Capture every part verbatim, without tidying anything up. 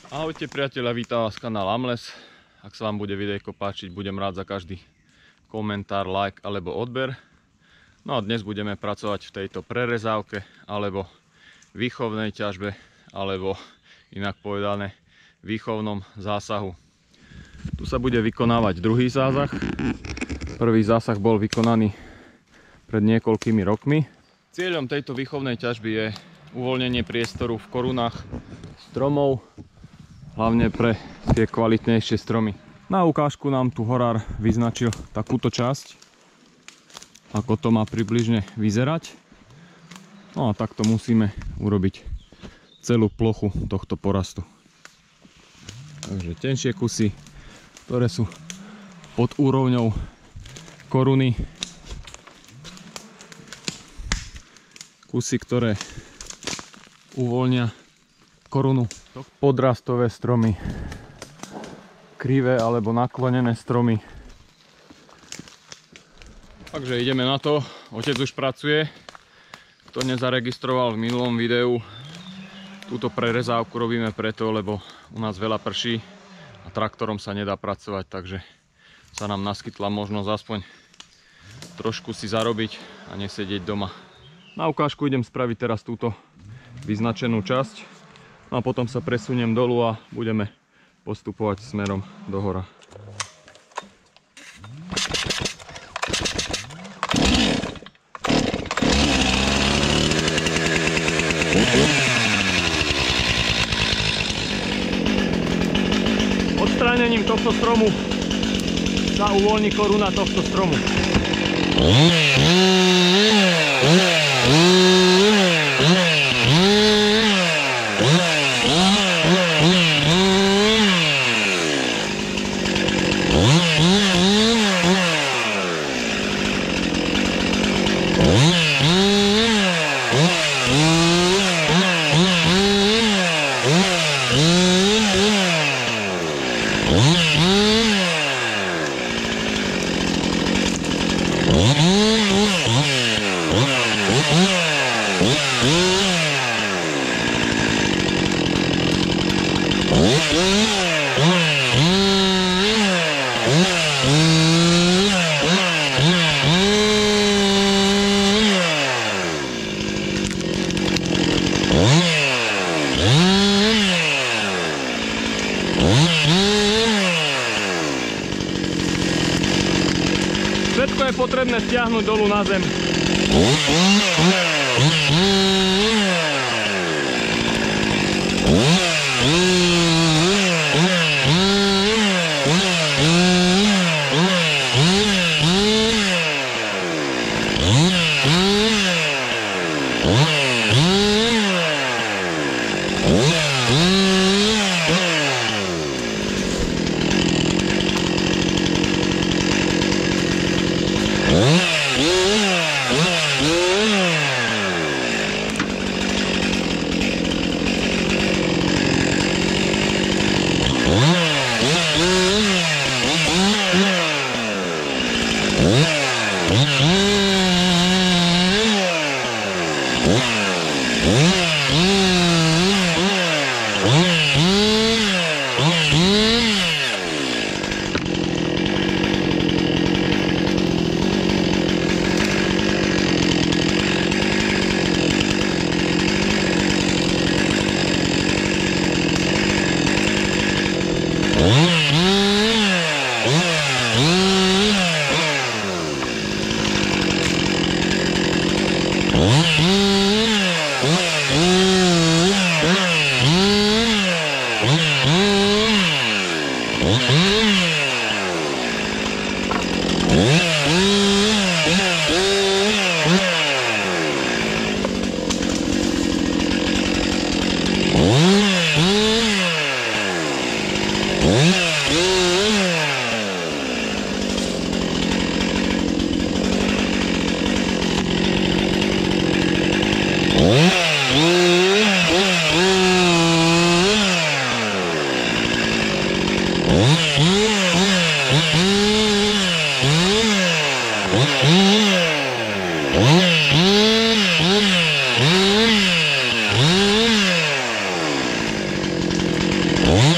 Ahojte priatelia, vítam vás kanál Amles. Ak sa vám bude videjko páčiť, budem rád za každý komentár, like alebo odber. No a dnes budeme pracovať v tejto prerezávke alebo výchovnej ťažbe, alebo inak povedané výchovnom zásahu. Tu sa bude vykonávať druhý zásah. Prvý zásah bol vykonaný pred niekoľkými rokmi. Cieľom tejto výchovnej ťažby je uvoľnenie priestoru v korunách stromov, hlavne pre tie kvalitnejšie stromy. Na ukážku nám tu horár vyznačil takúto časť, ako to má približne vyzerať. No a takto musíme urobiť celú plochu tohto porastu. Takže tenšie kusy, ktoré sú pod úrovňou koruny. Kusy, ktoré uvoľnia korunu. Podrastové stromy, krivé alebo naklonené stromy. Takže ideme na to. Otec už pracuje. Kto nezaregistroval v minulom videu, túto prerezávku robíme preto, lebo u nás veľa prší a traktorom sa nedá pracovať, takže sa nám naskytla možnosť aspoň trošku si zarobiť a nesedieť doma. Na ukážku idem spraviť teraz túto vyznačenú časť. No a potom sa presuniem dolu a budeme postupovať smerom do hora. Odstránením tohto stromu sa uvoľní koruna tohto stromu. Všetko je potrebné stiahnuť dolu na zem. Oh.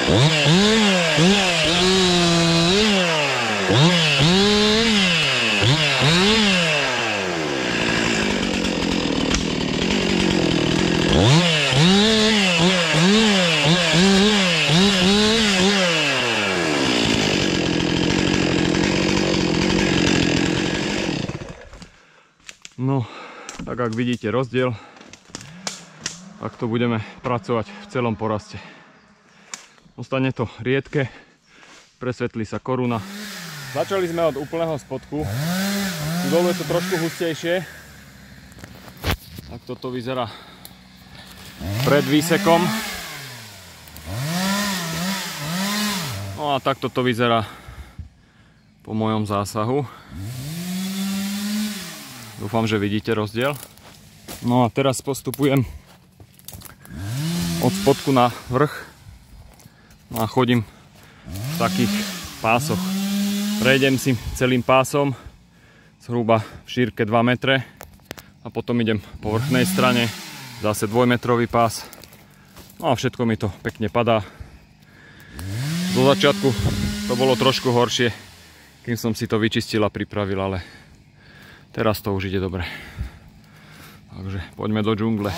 No, tak ak vidíte rozdiel, tak to budeme pracovať v celom poraste. Ostane to riedke, presvetlí sa koruna. Začali sme od úplného spodku. Tu dolu je to trošku hustejšie. Tak toto vyzerá pred výsekom. No a takto to vyzerá po mojom zásahu. Dúfam, že vidíte rozdiel. No a teraz postupujem od spodku na vrch. No a chodím v takých pásoch. Prejdem si celým pásom, zhruba v šírke dva metre. A potom idem po vrchnej strane, zase dvojmetrový pás. No a všetko mi to pekne padá. Do začiatku to bolo trošku horšie, kým som si to vyčistil a pripravil, ale teraz to už ide dobre. Takže poďme do džungle.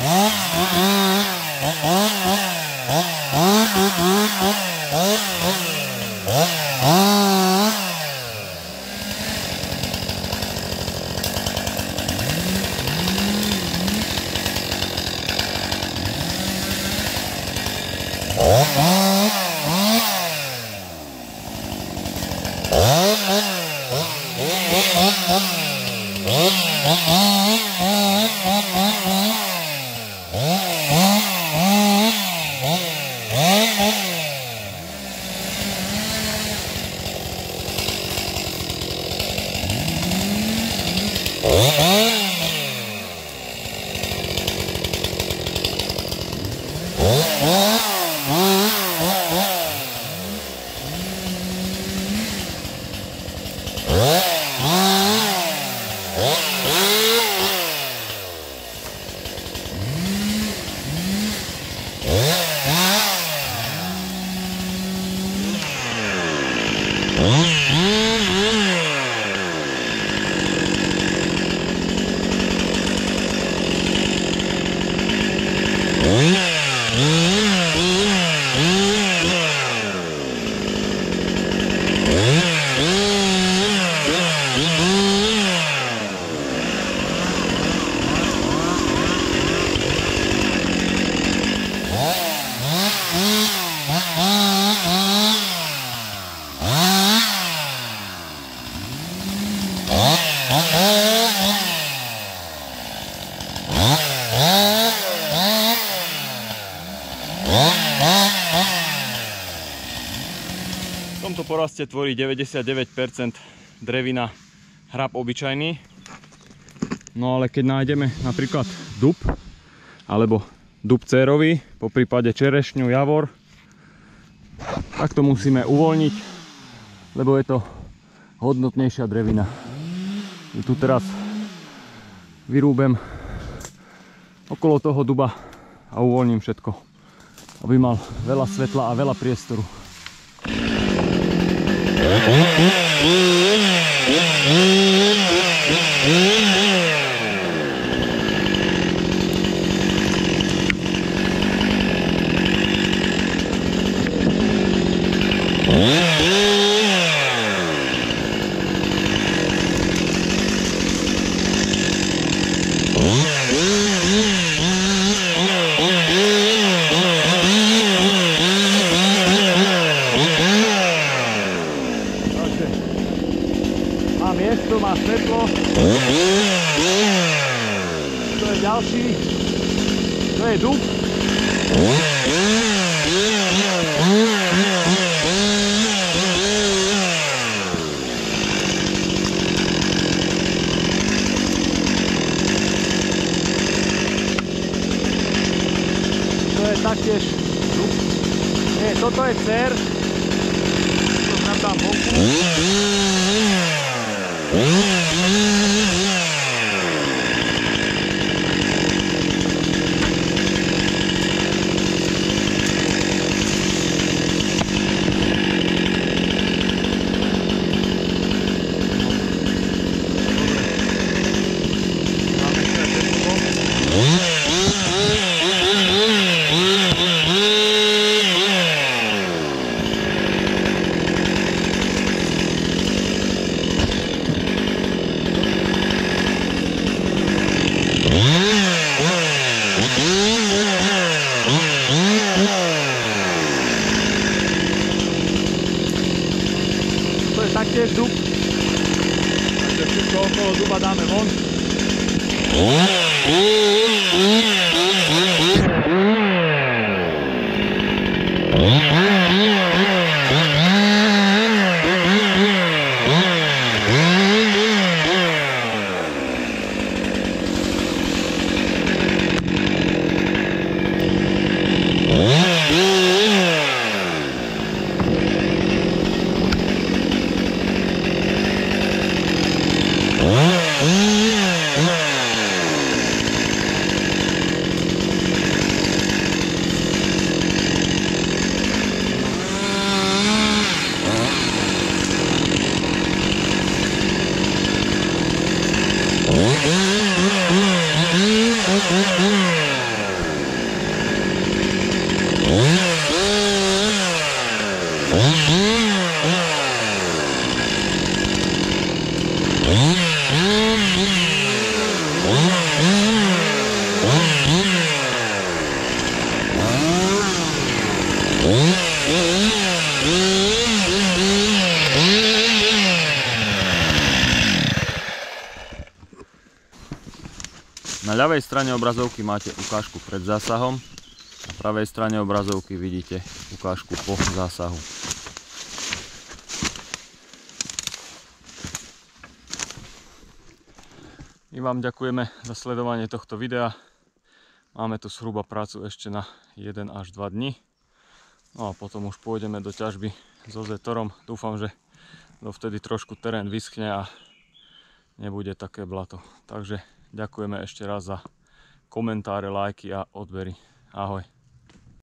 V tomto poraste tvorí deväťdesiatdeväť percent drevina, hrab obyčajný. No ale keď nájdeme napríklad dub, alebo dub cérový, po prípade čerešňu, javor, tak to musíme uvoľniť, lebo je to hodnotnejšia drevina. I tu teraz vyrúbem okolo toho duba a uvoľním všetko, aby mal veľa svetla a veľa priestoru. Má miesto, má svetlo. To je ďalší. To je dub. To je taktiež dub. Nie, toto je cér. To tam dám boku. tiež dub. Takže všetko okolo duba dáme von. Na ľavej strane obrazovky máte ukážku pred zásahom, na pravej strane obrazovky vidíte ukážku po zásahu. My vám ďakujeme za sledovanie tohto videa. Máme tu zhruba prácu ešte na jeden až dva dni. No a potom už pôjdeme do ťažby so Zetorom. Dúfam, že dovtedy trošku terén vyschne a nebude také blato. Takže ďakujeme ešte raz za komentáre, lajky a odbery. Ahoj.